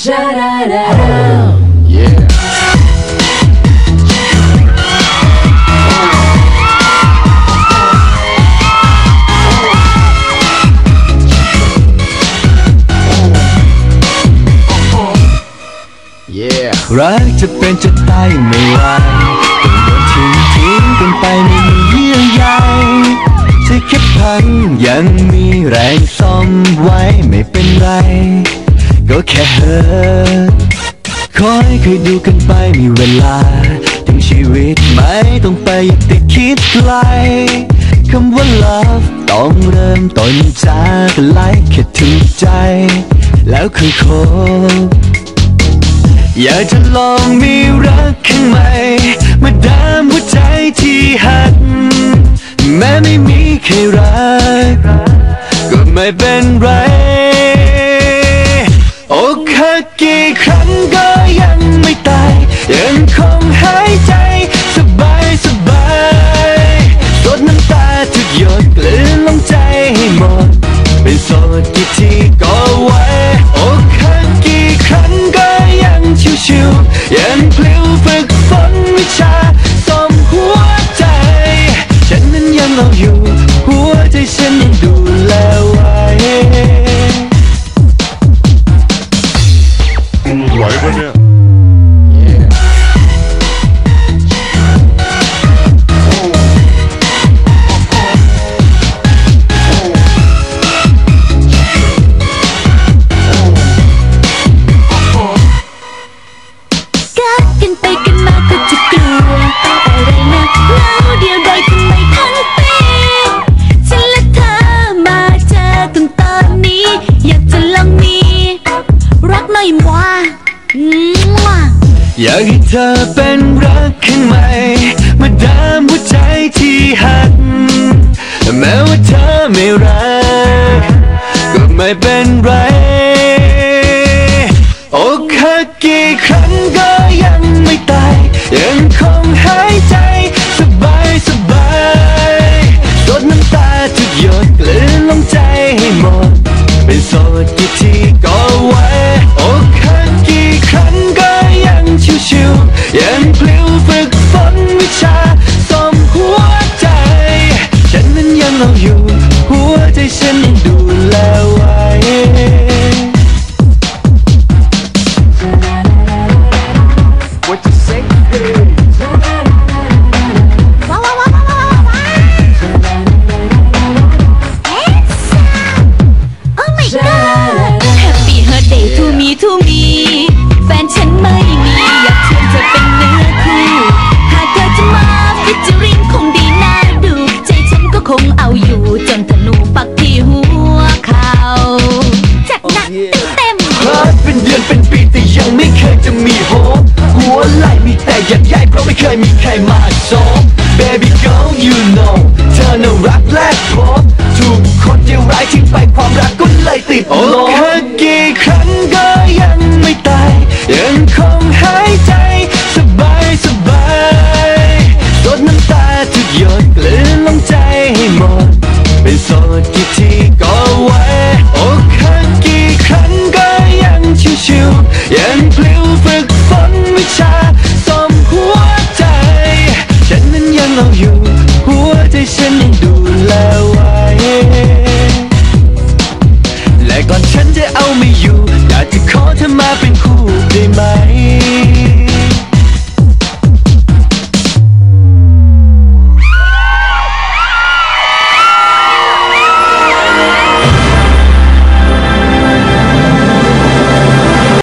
รักจะเป็นจะตายไม่ไหวต้องโดนทิ้งกันไปไม่มีเยื่อใยใช่แค่พังยังมีแรงซ่อมไว้ไม่เป็นไรก็แค่เฮิร์ตคอยดูกันไปมีเวลาทั้งชีวิตไม่ต้องไปติดคิดไกลคำว่า love ต้องเริ่มต้นจากไลค์แค่ถึงใจแล้วค่อยคบอยากจะลองมีรักข้างในมาดามหัวใจที่หักแม้ไม่มีใครรักก็ไม่เป็นไรอกหักกี่ครั้งก็ยังไม่ตายยังคงหายใจสบายสดน้ำตาทุกหยดกลืนลงใจให้หมดเป็นโสดกี่ทีก็ไหวอกหักกี่ครั้งก็ยังชิวๆยังพลิ้วฝึกฝนวิชาซ่อมหัวใจฉันนั้นยังเอาอยู่หัวใจฉันยังดูแลไว้ไหวปะเนี่ยอยากให้เธอเป็นรักข้างในมาดามหัวใจที่หักแม้ว่าเธอไม่รักก็ไม่เป็นไรอกหักกี่ครั้งก็ยังไม่ตายยังคงหายใจสบายสดน้ำตาทุกหยดกลืนลงใจให้หมดเป็นโสดกี่ทีก็ไหวอกหักกี่ครั้งก็ยังชิวๆยังพลิ้วฝึกฝนวิชาซ่อมหัวใจฉันนั้นยังเอาอยู่หัวใจฉันยังดูแลไว้ to me แฟนฉันไม่มีอยากชวนเธอเป็นเนื้อคู่หากเธอจะมาฟิชเจอริงคงดีน่าดูใจฉันก็คงเอาอยู่จนธนูปักที่หัวเขาจัดหนักเต็มรักเป็นเดือนเป็นปีแต่ยังไม่เคยจะมีโฮปหัวไหล่มีแต่อยากย้ายเพราะไม่เคยมีใครมาสอน Baby girl you know เธอน่ารักแรกพบถูกคนเดียวร้ายทิ้งไปความรักก็เลยติดลมอกกี่ครั้งก็ยังไม่ตายยังคงหายใจสบายสดน้ำตาทุกหยดกลืนลงใจให้หมดเป็นโสดกี่ทีก็ไหวอกหักกี่ครั้งก็ยังชิวๆยังพลิ้